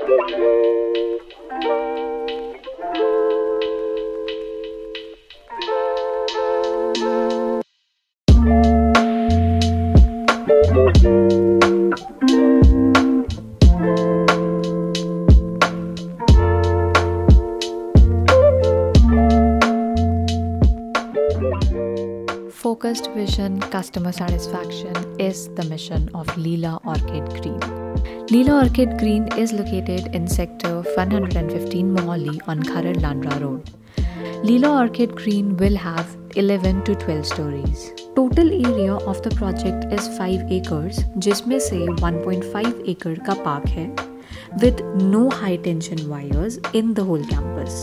Focused vision, customer satisfaction is the mission of Leela Orchid Green. Leela Orchid Green is located in sector 115 Mohali on Kharar Landra Road. Leela Orchid Green will have 11 to 12 stories. Total area of the project is 5 acres, जिसमें से 1.5 acre का park है, with no high tension wires in the whole campus.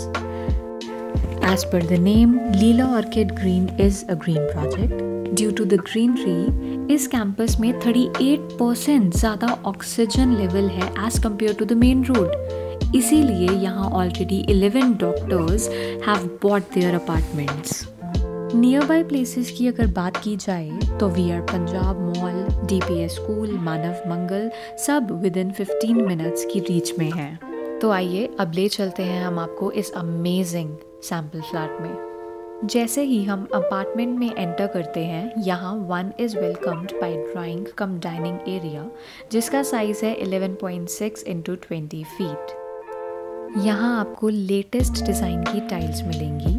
As per the name, Leela Orchid Green is a green project. Due to the greenery, इस campus में 38% ज़्यादा oxygen level है as compared to the main road. इसीलिए यहाँ already 11 doctors have bought their apartments. Nearby places की अगर बात की जाए तो VR Punjab mall, DPS school, Manav Mangal सब within 15 minutes की रीच में हैं. तो आइए अब ले चलते हैं हम आपको इस अमेजिंग सैम्पल फ्लैट में। जैसे ही हम अपार्टमेंट में एंटर करते हैं, यहाँ one is welcomed by drawing cum dining area, जिसका साइज़ है 11.6 इंटू 20 फीट। यहाँ आपको लेटेस्ट डिज़ाइन की टाइल्स मिलेंगी।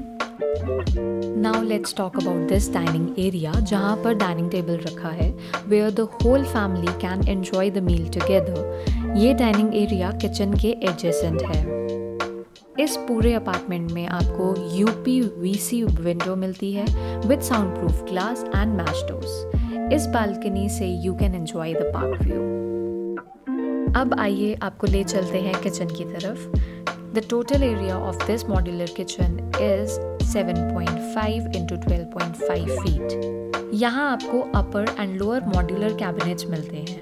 Now let's talk about this dining area, जहाँ पर डाइनिंग टेबल रखा है, where the whole family can enjoy the meal together. ये डाइनिंग एरिया किचन के एडजेसेंट है। इस पूरे अपार्टमेंट में आपको UPVC विंडो मिलती है with sound proof glass and mesh doors. इस बालकनी से you can enjoy the park view. अब आइए आपको ले चलते हैं किचन की तरफ। The total area of this modular kitchen is 7.5 into 12.5 फीट। यहाँ आपको upper and lower modular cabinets मिलते हैं।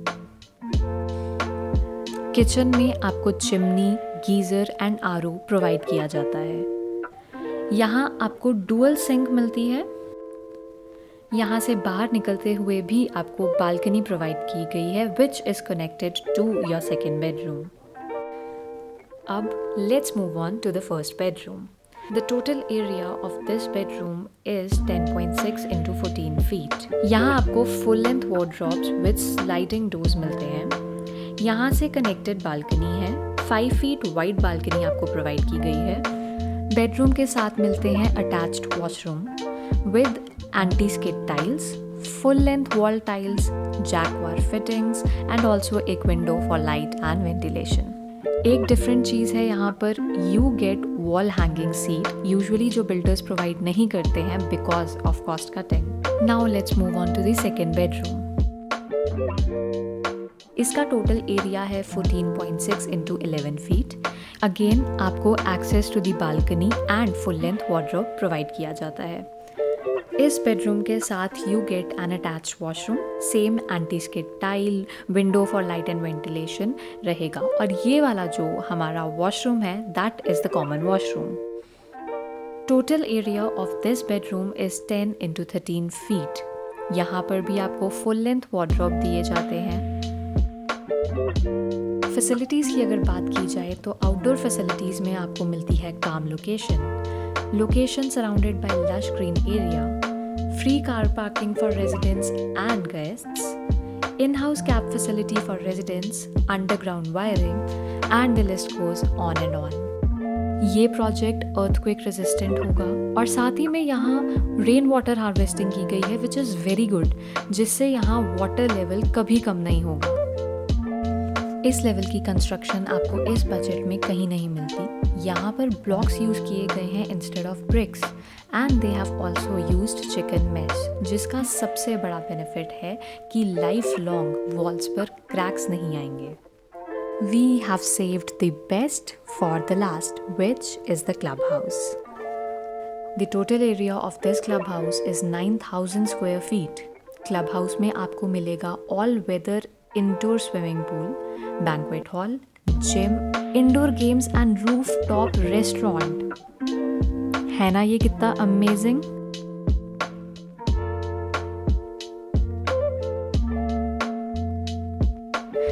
किचन में आपको chimney, geyser and RO provide किया जाता है। यहाँ आपको डुअल सिंक मिलती है। यहाँ से बाहर निकलते हुए भी आपको बालकनी प्रोवाइड की गई है which is connected to your second bedroom. अब let's move on to the first bedroom. The total area of this bedroom is 10.6 into 14 feet. यहाँ आपको full length wardrobes with sliding doors मिलते हैं। यहाँ से कनेक्टेड बालकनी है। 5 feet wide balcony आपको provide की गई है। बेडरूम के साथ मिलते हैं attached washroom with anti skid tiles, full length wall tiles, Jaquar fittings and also एक window for light and ventilation. एक डिफरेंट चीज़ है यहाँ पर, you get wall hanging seat, usually जो बिल्डर्स प्रोवाइड नहीं करते हैं because of cost cutting. Now let's move on to the second bedroom. इसका टोटल एरिया है 14.6 इंटू 11 फीट। अगेन आपको access to the balcony and full length wardrobe provide किया जाता है। इस बेडरूम के साथ you get an attached washroom, same anti skid tile, window for light and ventilation रहेगा। और ये वाला जो हमारा वॉशरूम है that is the common washroom. Total area of this bedroom is 10 into 13 feet. यहाँ पर भी आपको फुल लेंथ वार्डरोब दिए जाते हैं। फैसिलिटीज़ की अगर बात की जाए तो आउटडोर फैसिलिटीज़ में आपको मिलती है calm location surrounded by lush green area, free car parking for residents and guests, in-house cab facility for residents, underground wiring, and the list goes on and on. ये प्रोजेक्ट अर्थक्वेक रेजिस्टेंट होगा और साथ ही में यहाँ rain water harvesting की गई है which is very good, जिससे यहाँ वाटर लेवल कभी कम नहीं होगा। इस लेवल की कंस्ट्रक्शन आपको इस बजट में कहीं नहीं मिलती। यहाँ पर ब्लॉक्स यूज़ किए गए हैं instead of bricks and they have also used chicken mesh, जिसका सबसे बड़ा बेनिफिट है कि लाइफ लॉन्ग वॉल्स पर क्रैक्स नहीं आएंगे। We have saved the best for the last, which is the clubhouse. The total area of this clubhouse is 9,000 square feet. Clubhouse में आपको मिलेगा all weather indoor swimming pool, banquet hall, gym, indoor games and rooftop restaurant. है ना ये कितना amazing?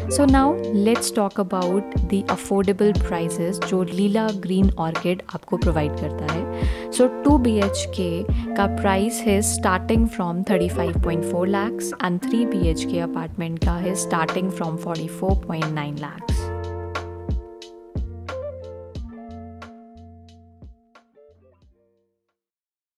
So now let's talk about the affordable prices जो Leela green orchid आपको प्रोवाइड करता है. सो 2 BHK का प्राइस है starting from 35.4 lakhs and 3 BHK apartment का है स्टार्टिंग फ्रॉम 44.9 lakhs.